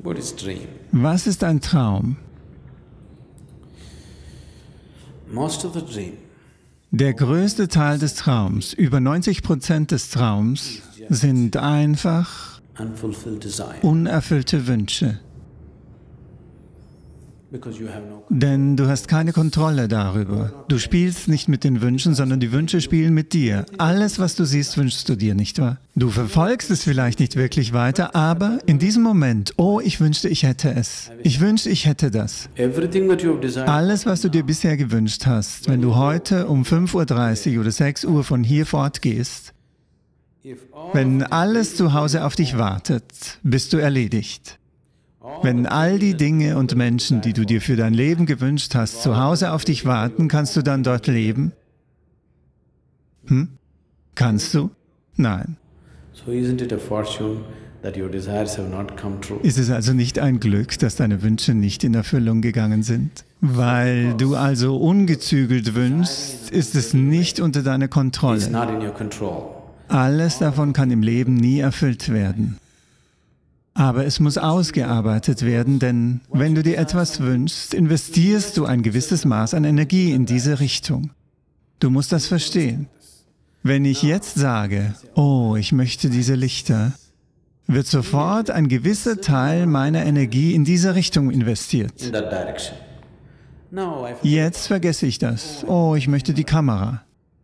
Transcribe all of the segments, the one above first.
What is dream? Was ist ein Traum? Most of the dream Der größte Teil des Traums, über 90% des Traums, sind einfach unfulfilled desire. unerfüllte Wünsche. Because you have no Denn du hast keine Kontrolle darüber. Du spielst nicht mit den Wünschen, sondern die Wünsche spielen mit dir. Alles, was du siehst, wünschst du dir, nicht wahr? Du verfolgst es vielleicht nicht wirklich weiter, aber in diesem Moment, oh, ich wünschte, ich hätte es. Ich wünschte, ich hätte das. everything that you have desired. Alles, was du dir bisher gewünscht hast, wenn du heute um 5:30 Uhr oder 6 Uhr von hier fortgehst, If all wenn alles zu Hause auf dich wartet, bist du erledigt. Wenn all die Dinge und Menschen, die du dir für dein Leben gewünscht hast, zu Hause auf dich warten, kannst du dann dort leben? Kannst du? Nein. so isn't it a fortune that your desires have not come true? Ist es also nicht ein Glück, dass deine Wünsche nicht in Erfüllung gegangen sind? Weil du also ungezügelt wünschst, ist es nicht unter deiner It's Kontrolle. not in your control. Alles davon kann im Leben nie erfüllt werden. Aber es muss ausgearbeitet werden, denn wenn du dir etwas wünschst, investierst du ein gewisses Maß an Energie in diese Richtung. Du musst das verstehen. Wenn ich jetzt sage, oh, ich möchte diese Lichter, wird sofort ein gewisser Teil meiner Energie in diese Richtung investiert. In that direction. Now I feel Jetzt vergesse ich das. Oh, ich möchte die Kamera.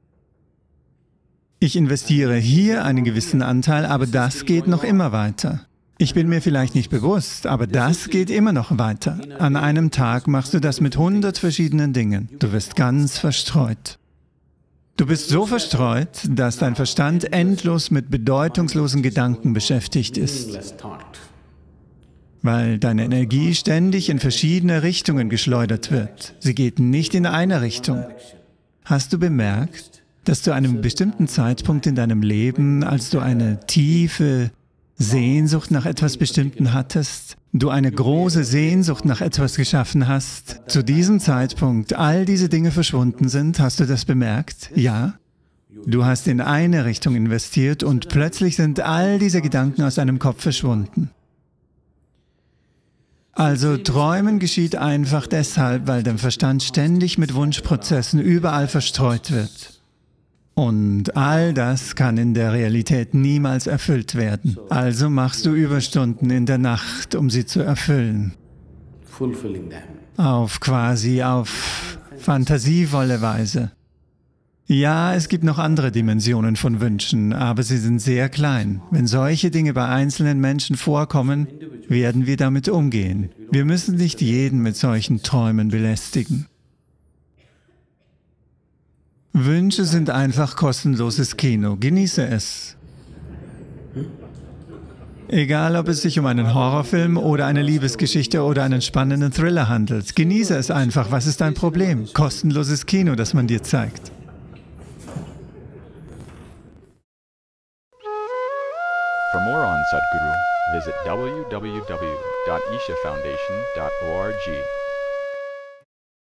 Ich investiere hier einen gewissen Anteil, aber das geht noch immer weiter. Ich bin mir vielleicht nicht bewusst, aber das geht immer noch weiter. An einem Tag machst du das mit 100 verschiedenen Dingen. Du wirst ganz verstreut. Du bist so verstreut, dass dein Verstand endlos mit bedeutungslosen Gedanken beschäftigt ist, meaningless thought. weil deine Energie ständig in verschiedene Richtungen geschleudert wird. Sie geht nicht in eine Richtung. Hast du bemerkt, dass zu einem bestimmten Zeitpunkt in deinem Leben, als du eine tiefe Sehnsucht nach etwas Bestimmten hattest, du eine große Sehnsucht nach etwas geschaffen hast, zu diesem Zeitpunkt all diese Dinge verschwunden sind? Hast du das bemerkt? Ja? Du hast in eine Richtung investiert und plötzlich sind all diese Gedanken aus deinem Kopf verschwunden. Also Träumen geschieht einfach deshalb, weil dein Verstand ständig mit Wunschprozessen überall verstreut wird. Und all das kann in der Realität niemals erfüllt werden. Also machst du Überstunden in der Nacht, um sie zu erfüllen. Fulfilling them. Auf fantasievolle Weise. Ja, es gibt noch andere Dimensionen von Wünschen, aber sie sind sehr klein. Wenn solche Dinge bei einzelnen Menschen vorkommen, werden wir damit umgehen. Wir müssen nicht jeden mit solchen Träumen belästigen. Wünsche sind einfach kostenloses Kino. Genieße es. Egal, ob es sich um einen Horrorfilm oder eine Liebesgeschichte oder einen spannenden Thriller handelt. Genieße es einfach. Was ist dein Problem? Kostenloses Kino, das man dir zeigt. For more on Sadhguru, visit www.ishafoundation.org.